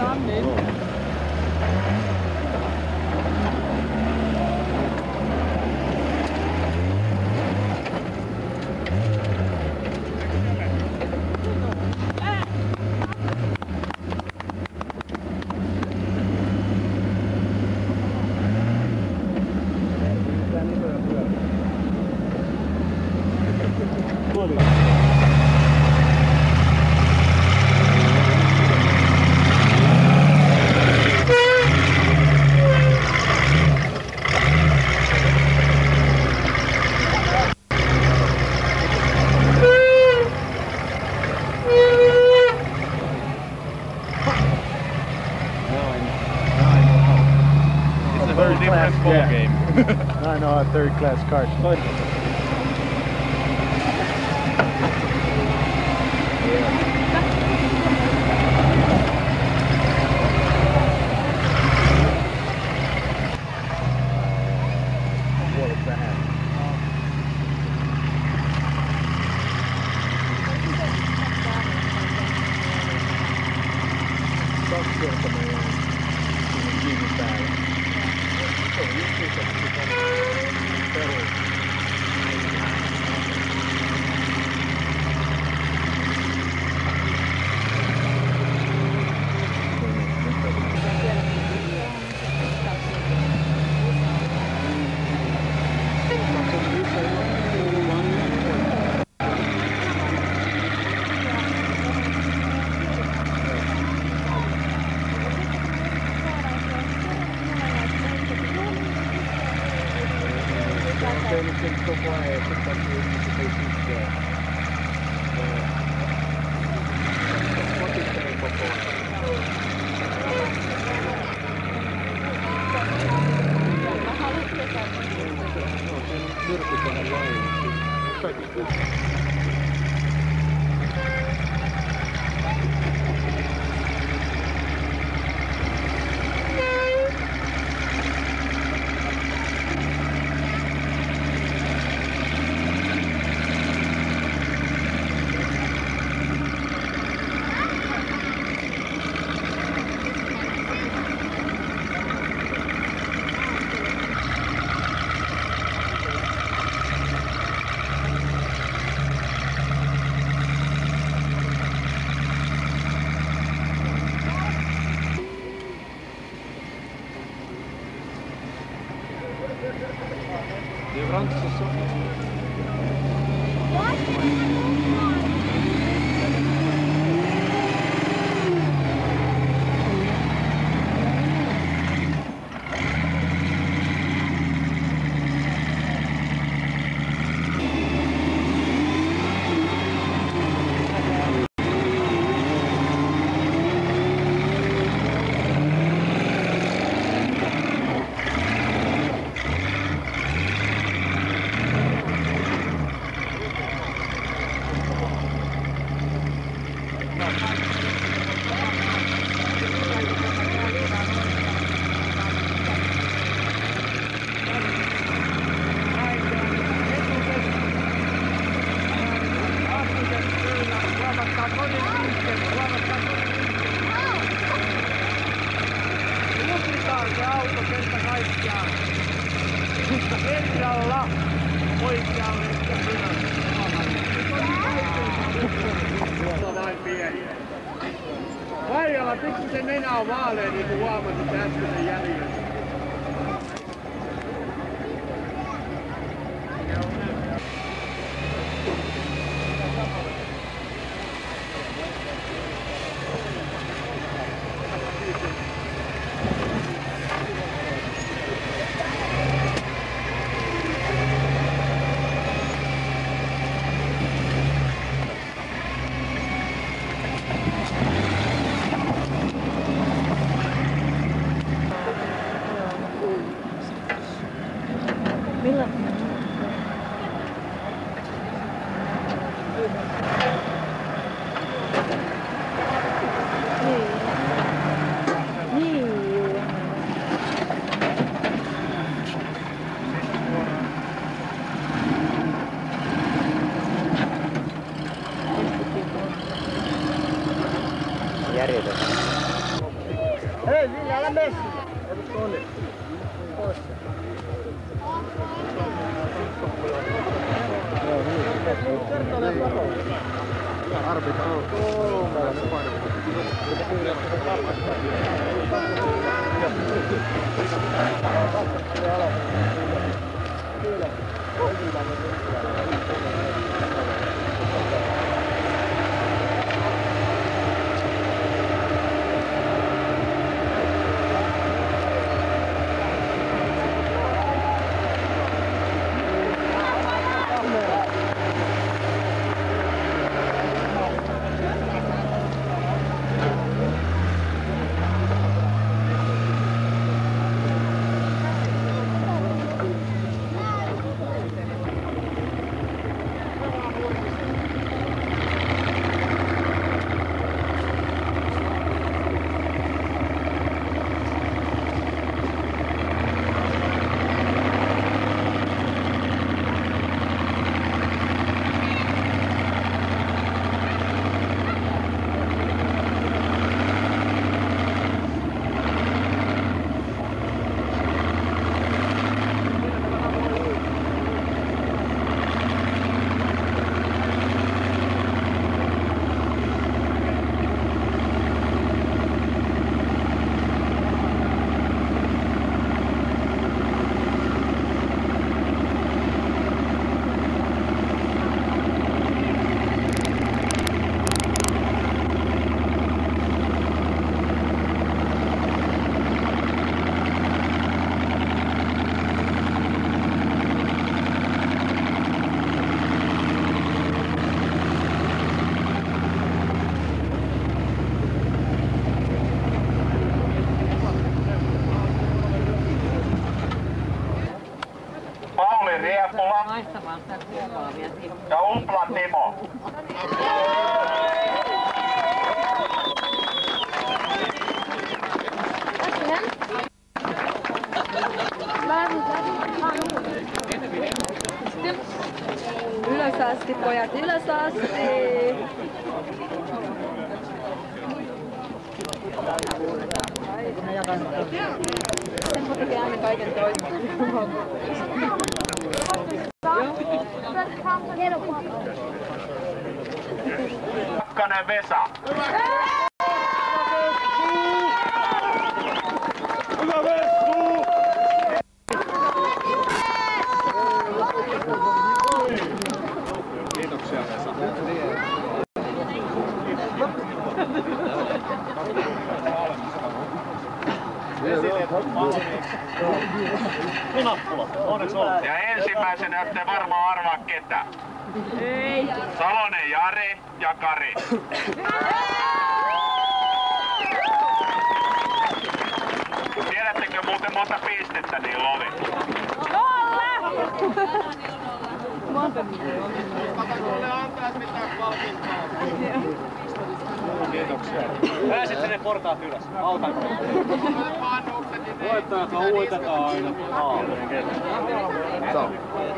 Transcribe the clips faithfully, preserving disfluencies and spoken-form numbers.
Ihan nyt. Ball yeah. game. Now I know how third class cars. What is that? That's good for my own. It's bad. Anything so far, I think that's the anticipation today. What is saying before? Beautiful kind of line. Try Det är varmt så så. Kerralla oikealle ja ylös. Vain pieni. Vaijalla pikkusen nenä on vaalea, niin kuin huomasit äskeisen jäljellä. Järjetön. Hei Ville, älä mene sinne! Ota tuonne. Pois se. Kertoo ne platoon. Arbitra on kolmella painaa. Ja Upla Timo. Ylös asti, pojat, ylös asti! Sen tekee aina kaiken toisen. Pakkanen Vesa. Hyvä Vesku! Kiitoksia Vesa. Ja ensimmäisenä ette varmaan arvaa ketä. Ei. Salonen Jari ja Kari. Tiedättekö muuten monta pistettä niillä oli? Nolla! Monta Kiitoksia. Pääsitte ne portaat ylös. Autanko? Voittajat uitetaan aina. Joo.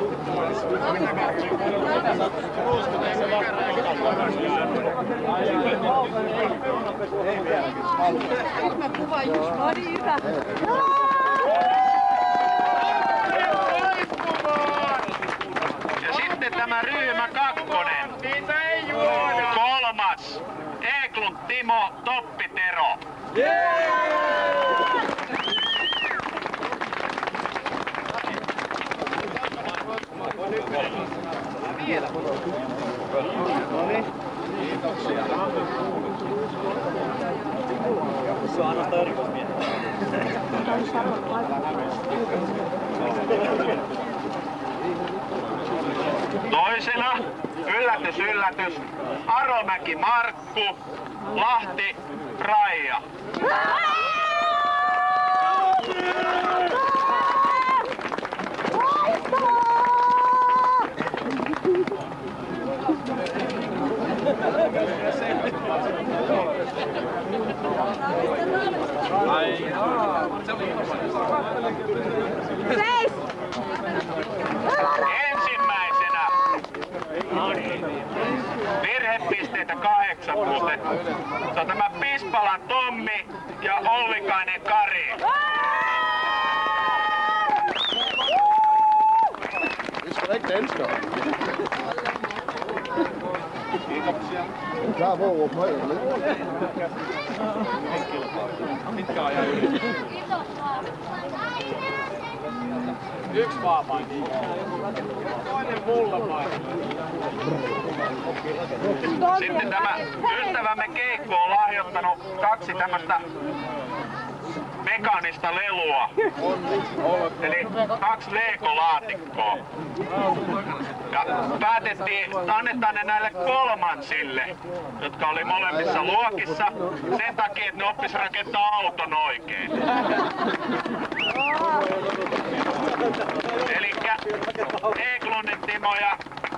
Mä kuvaan just. No niin, hyvä. Ja sitten tämä ryhmä kakkonen. Kolmas. Eklund Timo, Toppi Tero. Kiitoksia. Se on ainoastaan erikoismiehiä. Toisena, yllätys, yllätys, Aromäki Markku, Lahti Raija. Seis! Ensimmäisenä virhe virhepisteitä kahdeksan muuten. Se on tämä Pispalan Tommi ja Ollikainen Kari. Vi skal da ikke danskere. Er klar på at råbe højt, eller? Mitkä ajaa yli? Yksi vaan paini. Toinen mulla paini. Sitten tämä ystävämme Keikko on lahjoittanut kaksi tämmöstä mekaanista lelua. Eli kaksi Lego-laatikkoa. Ja päätettiin, että annetaan ne näille kolmansille, jotka oli molemmissa luokissa, sen takia, että ne oppis rakentaa auton oikein. Elikkä Eklundin Timo ja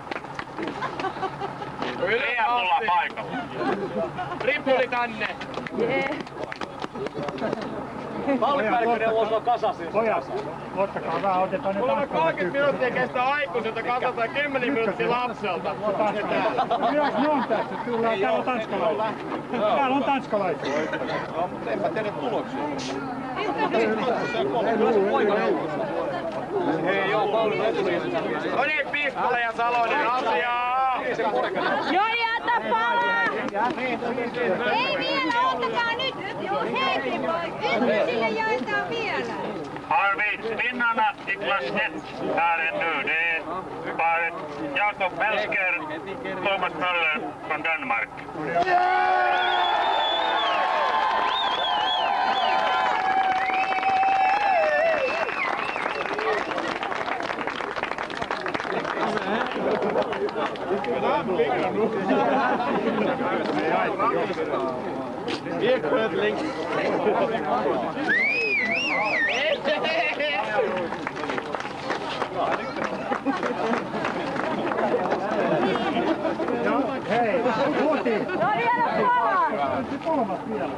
Riapulla paikalla. Ripuli tänne! Yeah. Pallipäällikköneuvos on kasassa. Pojat, ottakaa vähän, otetaan ne Mulla on tanskalat. kolmekymmentä minuuttia kestää aikuiselta, katsotaan kymmenen minuuttia lapselta. Myös ne on tässä, tullaan, täällä on tanskalaisia. Täällä on tanskalaisia. Enpä tiedä tuloksia. Hei joo, Pauli etuliin. No niin, Pispala ja Salonen asiaa! Joni, ota palaa! Ei vielä, ottakaa nyt! Hei, yhdysille jaetaan vielä! Arvid, vinnarna i klass ett är nu det är paret Jakob Melsker, Thomas Möller från Danmark. Hei, tuotiin. No vielä palaa! Kolmas vielä.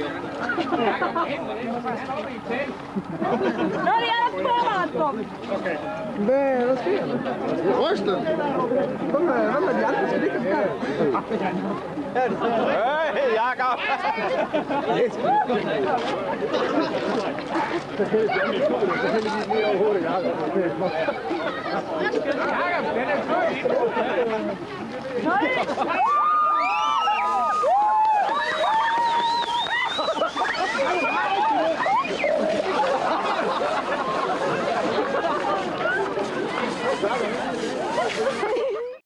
No niin, älä palaa, Tom! Hvad er der sker? Rystet! Hvad med, hvad med de andre? Skal det ikke være? Hey, Jakob! No niin!